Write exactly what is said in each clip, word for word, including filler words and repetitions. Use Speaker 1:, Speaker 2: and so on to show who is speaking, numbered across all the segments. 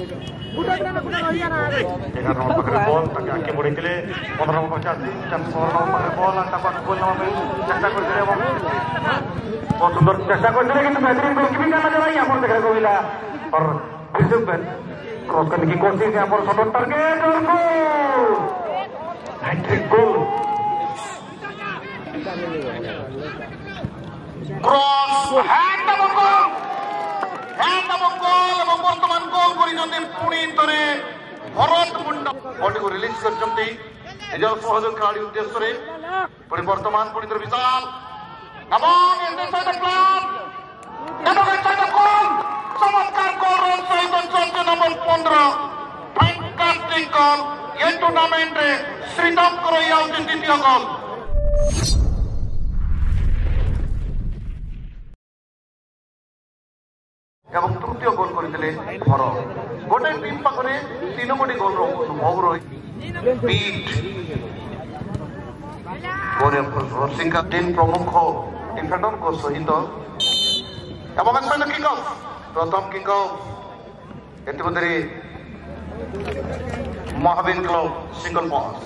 Speaker 1: एगार नंबर पाखे बल ताके आगे बढ़े पंद्रह नंबर पचासी सोलह नंबर पाखे बल गोल नाम चेष्टा कर बहुत सुंदर चेष्टा कर बेहतरीन गोलकीपिंग नजर आई यहाँ पर देखने को मिला और क्रॉस करने की कोशिश यहाँ पर शॉट टारगेट और goal hattrick goal cross hand এবং গোল হ্যান্ড এবং গোল এবং বর্তমান গোল କରିଛନ୍ତି পুଣି ଥରେ ভরত মুন্ডা বডিକୁ ରିଲିଜ କରିଛନ୍ତି ନିଜର ସହଯୋଗ ଖେଳାଳି ଉଦ୍ଦେଶ୍ୟରେ ପୁଣି ବର୍ତ୍ତମାନ ପୁଣି ଥରେ ବିଶାଲ এবং ଏତେ ସହିତ ପ୍ଲାନ୍ ଏବଂ ଏତେ ସହିତ ଗୋଲ ଚମତ୍କାର ଗୋଲ ରନ୍ ସହିତ ଚର୍ଚ୍ଚ ନମ୍ବର ପନ୍ଦର ଫ୍ୟାଣ୍ଟାଷ୍ଟିକ୍ ଗୋଲ ଏ ଟୁର୍ଣ୍ଣାମେଣ୍ଟରେ ଶ୍ରୀତମଙ୍କର ଇଏ ହେଉଛି ଦ୍ୱିତୀୟ ଗୋଲ এবং তৃতীয় গোল করেছিলেন ভরত গোটে টিম পাখে তিন কোটি গোল অনুভব রয়েছে বিট সিংহ টিম প্রমুখ ডিফেন্ডর সহিত এবং সহিত কিক অফ প্রথম কিক অফ ইতিমধ্যে Mahavir club single point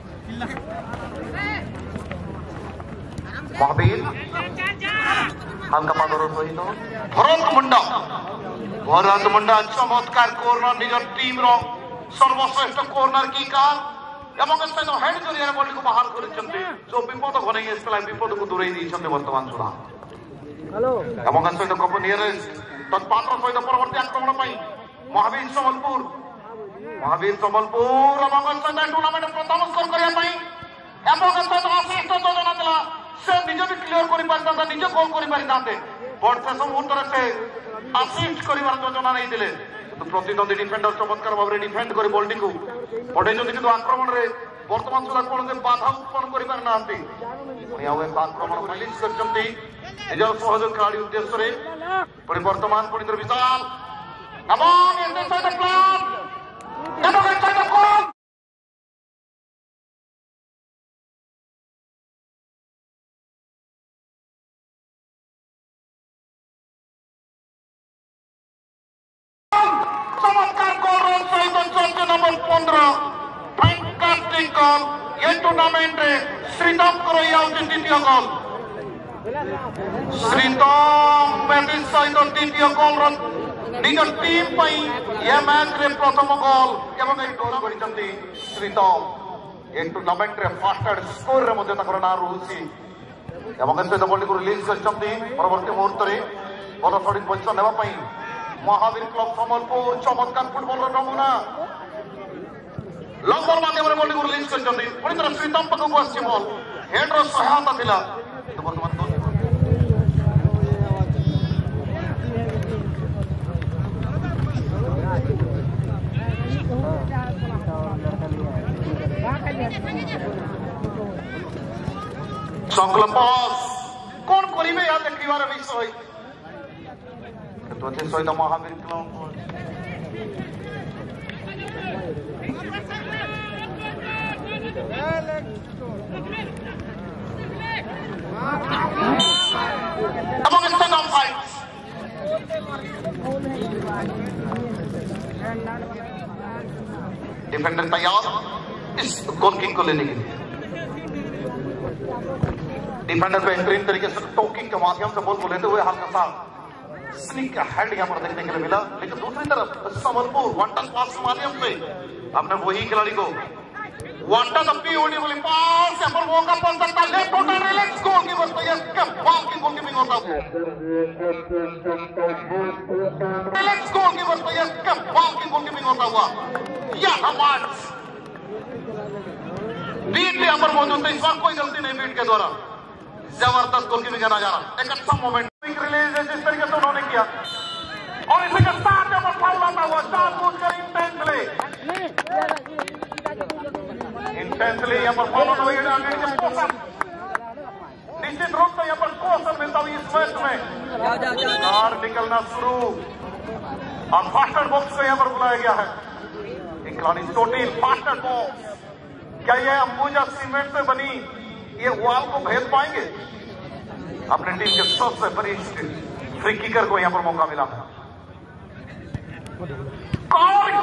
Speaker 1: Mahavir হালকা পাদর সহিত ভরত মুন্ডা ভরত মুন্ডা চমৎকার কর্নার নিজের টিম সর্বশ্রেষ্ঠ কর্নার কিকার এবং হেড জরিয়ার বলটিকে বাহার করেছেন যে বিপদ ঘনে এসেছিল বিপদকে দূরেই দিয়েছেন বর্তমান সুরা এবং সহিত কপ নিয়ারেস্ট তৎপাত্র সহিত পরবর্তী আক্রমণ পাই মহাবীর সম্বলপুর মহাবীর সম্বলপুর এবং সহিত টুর্নামেন্ট প্রথম স্কোর করা পাই এবং সহিত অশিষ্ট যোজনা লা সে নিজে বি ক্লিয়ার করে পারিতা নিজে গোল করে পারিতা বট শেষ মুহূর্তে সে আসিস্ট করিবার যোজনা নেই দিলে প্রতিদ্বন্দ্বী ডিফেন্ডর চমৎকার ভাবে ডিফেন্ড করে বলটিকে পঠাইছেন কিন্তু আক্রমণে বর্তমান সুদ্ধা কৌশি বাধা উৎপন্ন করিপারি না পুଣି ଆଉ ଏକ ଆକ୍ରମଣ ରିଲିଜ କରିଛନ୍ତି ନିଜର ସହଯୋଗ ଖେଳାଳି ଉଦ୍ଦେଶ୍ୟରେ ପୁଣି ବର୍ତ୍ତମାନ ପୁଣି ଥରେ ବିଶାଲ ଏବଂ ଏତେ ସହିତ ପ୍ଲାନ୍ ଏବଂ ଏତେ ସହିତ ଗୋଲ চমৎকার গোল রন সহিত চর্চ্চ নম্বর পনেরো ফ্যান্টাস্টিক গোল এই টুর্নামেন্টে শ্রীতমଙ୍କର ইয়ে ହେଉଛି দ্বিতীয় গোল শ্রীতম ম্যাটিস সহিত দ্বিতীয় গোল রন নিজ টিম পাই এ ম্যাচরে প্রথম গোল এবং এই গোল କରିଛନ୍ତି শ্রীতম এই টুর্নামেন্টরে ফাস্টেস্ট স্কোରରେ ମଧ୍ୟ ତାଙ୍କର ନାଁ ରହୁଛି ଏବଂ ଏ ସହିତ ବଲଟିକୁ ରିଲିଜ କରିଛନ୍ତି ପରବର୍ତ୍ତୀ ମୁହୂର୍ତ୍ତରେ ଭଲ ସଠିକ ପୋଜିସନ ନେବା ପାଇଁ महावीर क्लब सम्बलपुर चमत्कार फुटबल नमूना लंग बल माध्यम बॉल को रिलीज कर श्रीतम पाखक आस बल हेड सहायता थिला संकल्प कौन करेंगे या देखार विषय सहित महावीर क्लब डिफेंडर तैयार इस गोल किक को लेने के लिए डिफेंडर को एंट्री तरीके से टोकिंग के माध्यम से बॉल को लेते हुए हल्का सा स्निक का हेड यहाँ पर देखने के लिए मिला लेकिन दूसरी तरफ संबलपुर वन टच पास के माध्यम से अपने वही खिलाड़ी को वन टच ब्यूटीफुल पास यहाँ पर मौका बन सकता है लेफ्ट होल्डर रिलैक्स गोलकीपर तो इसके बॉल की गोलकीपिंग होता है रिलैक्स गोलकीपर तो इसके बॉल की गोलकीपिंग होता हुआ या हमारे बीट यहाँ पर मौजूद है इस बार कोई गलती नहीं बीट के द्वारा जबरदस्त गोलकीपिंग का नजारा एक अच्छा मोमेंट रिलीज जिस तरीके से उन्होंने किया और इसी के साथ यहाँ पर फाउल आता हुआ जानबूझकर इंटेंसली इंटेंसली यहाँ पर फाउल हो गया निश्चित रूप से यहाँ पर कौशल मिलता हुआ इस मैच में कार निकलना शुरू और फास्टर बॉक्स को यहाँ पर बुलाया गया है खिलाड़ी चोटी फास्टर बॉक्स क्या ये अंबुजा सीमेंट से बनी ये वॉल को भेद पाएंगे अपने टीम के सबसे वरिष्ठ फ्री किकर को यहां पर मौका मिला और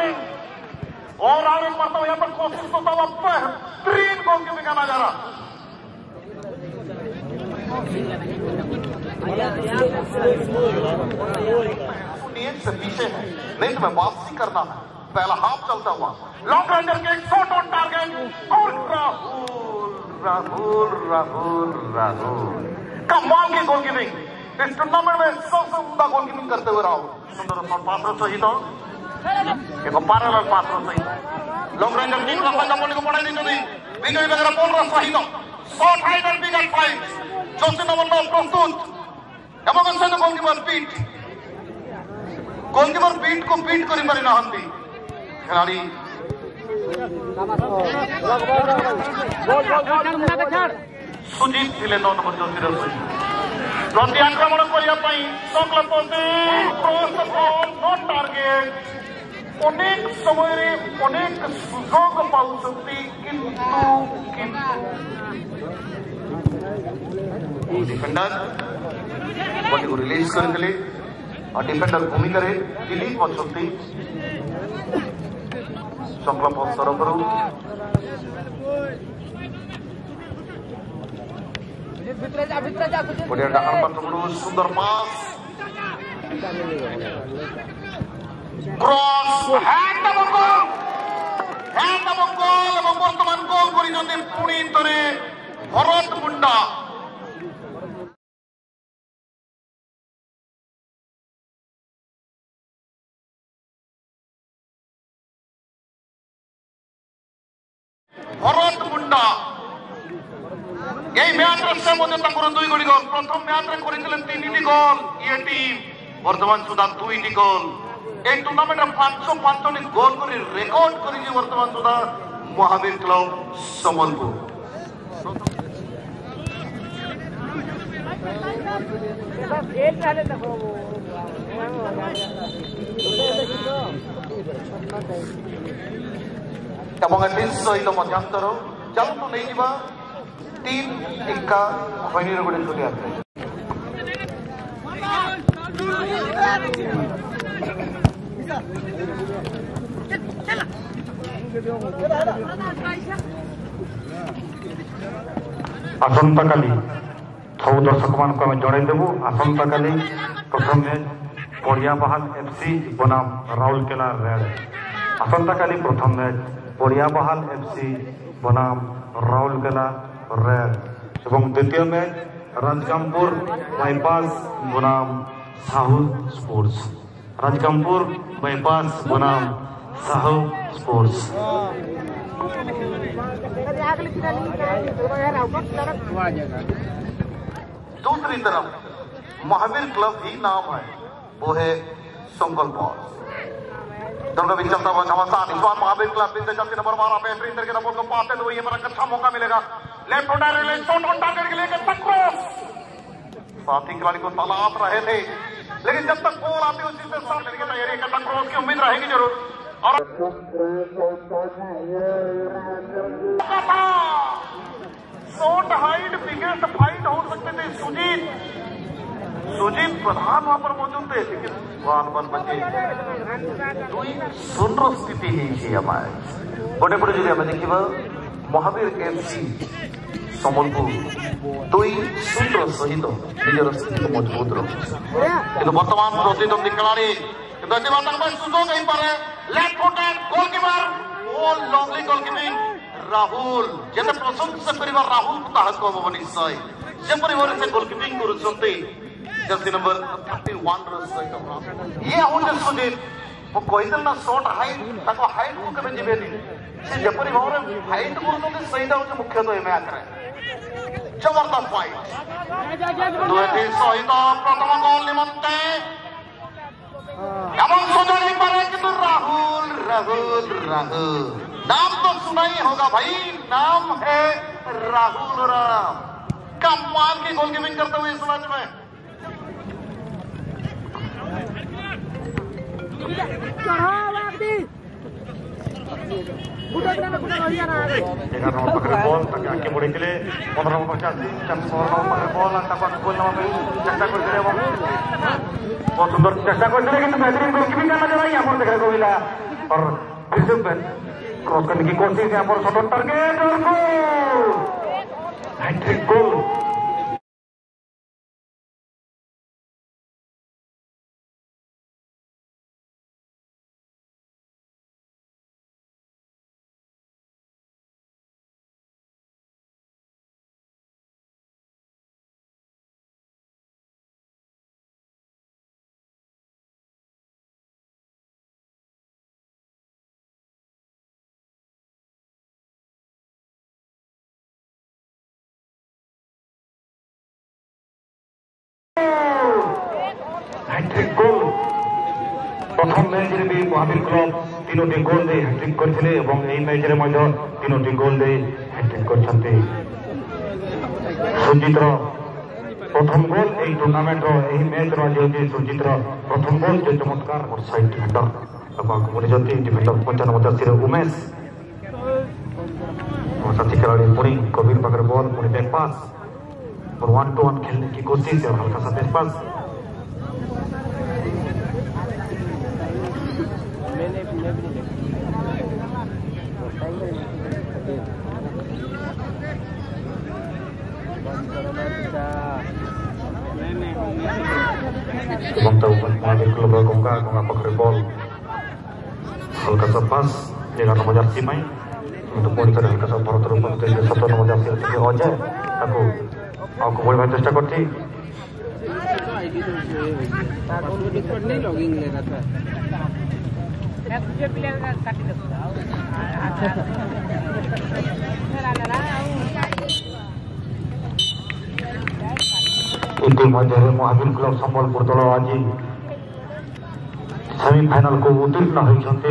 Speaker 1: और और एक मरतबा यहाँ पर कोशिश होता हुआ बेहतरीन गोलकीपिंग का नजारा। से पीछे है, नहीं तो मैं वापसी करना है। पहला हाफ चलता हुआ लॉन्ग रनर के एक शॉट ऑन टारगेट और राहुल राहुल राहुल राहुल कमाल की गोलकीपिंग इस टूर्नामेंट में सबसे उम्दा गोलकीपिंग करते हुए राहुल सुंदर पात्र सहित एक पारल पात्र सहित लॉन्ग रनर टीम का पंजाब को पढ़ाई नहीं विजय वगैरह बोल रहा सहित shot height and big and fight Joshi number प्रस्तुत এবং সেটা গোলকিপার পিট গোলকিপার পিট को পিট করি পারি না হন্তি খেলাড়ি সুজিত ଥିଲେ নौ নম্বর জোসির সহিত প্রতি আক্রমণ করিয়া পাই সংকল্পতে ক্রস অন নট টার্গেট অনেক সময়ে অনেক সুযোগ পাউଛନ୍ତି কিন্তু কিন্তু ডিফেন্ডার बॉडी को रिलीज करते और डिफेंडर भूमिका दिलीप अच्छा संकल्प तरफ बढ़िया डाहार पात्र सुंदर पास क्रॉस हैंड এবং গোল হ্যান্ড এবং গোল এবং বর্তমান গোল করিছেন পুনি তরে ভরত মুন্ডা ভরত মুন্ডা এই ম্যাচের মধ্যে তাଙ୍କର দুই গোল গোল প্রথম ম্যাচে করেছিলেন তিনটি গোল এই টিম বর্তমান সুদা দুইটি গোল এই টুর্নামেন্টে পাঁচশো পাঁচটি গোল করে রেকর্ড করেছে বর্তমান সুদা মহাবীর ক্লাব সম্বলপুর এবং তিন সহিত মধ্যান্তর চালু নেই যা তিন একা খৈনির গোটে চলে আসবে আসন্তকালি সবু দর্শক মানুষ আমি জনাই দেবু আসন্তকালি প্রথম ম্যাচ পড়িয়াবাহাল এফসি বনাম রাউরকেলা রেড আসন্তকালি প্রথম ম্যাচ পড়িয়াবাহাল এফসি বনাম রাউরকেলা রেড এবং দ্বিতীয় ম্যাচ রাজকামপুর বাইপাস বনাম সাহু স্পোর্টস রাজকামপুর বাইপাस बनाम साहू स्पोर्ट्स दूसरी तरफ महावीर क्लब ही नाम है वो है संकल्प दोनों भी चलता हुआ घमासान इस बार महावीर क्लब बीते चलते नंबर बारह पे फ्री के नंबर को पाते तो ये बड़ा अच्छा मौका मिलेगा left hand release shot on target के लिए क्रॉस साथी खिलाड़ी को तलाश रहे थे लेकिन जब तक बॉल आती है उसी से साथ लेने की तैयारी करना क्रॉस की उम्मीद रहेगी जरूर और शॉट हाइट बिगेस्ट फाइट हो सकते थे सुजीत सुजीत प्रधान वहां पर मौजूद थे लेकिन वहां पर बचे सुंदर स्थिति ही हमारे गोटे पटे जो हमें देखा महावीर एफसी सम्बलपुर दुई शून्य सहित निजर स्थिति मजबूत रखी बर्तमान प्रतिद्वंदी खिलाड़ी सुजोग left footed goalkeeper oh lovely goalkeeping Rahul जेते प्रशंसा करिबा राहुल को ताहक हम निश्चय जेपरि भाव से गोलकीपिंग करुछंती जर्सी नंबर इकतीस र सहित ये होते सुनील वो कहिदल ना शॉट हाइट ताको हाइट को केबे जिबेनी से जेपरि भाव हाइट करुछंती सहीदा होचे मुख्यतः ए मैच रे जबरदस्त फाइट दुएटी सहित प्रथम गोल निमंते एवं सुजोग पारे किंतु राहुल राहुल राहुल नाम तो सुना ही होगा भाई नाम है राहुल राम कमाल की गोलकीपिंग करते हुए इस मैच में एगार नंबर पकड़े बॉल ताके आगे बढ़े के पंद्रह नंबर पचास सोलह नंबर पकड़े बॉल गोल नंबर चेष्टा करते बहुत सुंदर चेष्टा करते किंतु बेहतरीन गोलकीपिंग नजर आई देखने को मिला
Speaker 2: और प्रिंसिपल क्रॉस करने की कोशिश यहाँ पर शॉट टारगेट और गोल हैट्रिक गोल। हैट्रिक गोल प्रथम मैच रे भी महावीर क्लब तीनोटी गोल दे हैट्रिक करथिले एवं एई मैच रे मध्य तीनोटी गोल दे हैट्रिक करछन्ते। सुजित रो प्रथम गोल एई टूर्नामेंट रो एई मैच रो जे सुजित रो प्रथम गोल जे चमत्कार और साइड डिफेंडर अब कोनी जति डिफेंडर पंचानवे दस रे उमेश और साथी खिलाड़ी पुरी कबीर पकड़ बॉल पुरी बैक पास और वन टू वन खेलने की कोशिश और हल्का सा back pass Bang tahu kan Mahavir club Ganga Ganga पकड़े बॉल हल्का सा पास एगार नंबर जर्सी माई तो पुणी थे हल्का सा भरत रूप सतर नंबर जर्सी अच्छे अजय ताको आपको बड़ी भाई चेष्टा करती इतिमध्य महावीर क्लब संबलपुर दल आज सेमिफाइनल को उत्तीर्ण होती।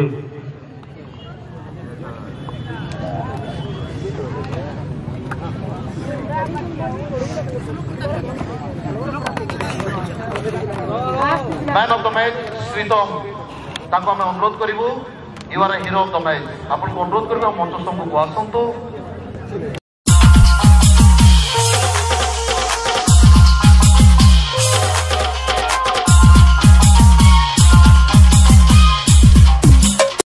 Speaker 2: Man of the match Shritam ताको आम अनुरोध करूँ you are hero of the match आपको अनुरोध करूँ मंच समूह को आसतु।